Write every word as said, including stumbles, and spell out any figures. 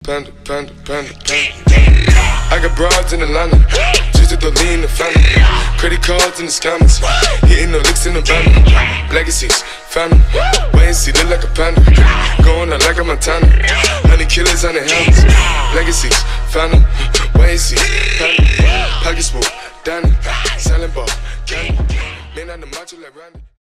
Panda, panda, panda, panda. I got broads in Atlanta, just to throw lean in the family. Credit cards in the scammers, hitting the licks in the van. Legacies, family, wait and see, look like a panda. Going out like a Montana, honey killers on the helmets. Legacies, family, wait and see, family. Pockets full, Danny, selling ball, candy. Man on the macho like Randy.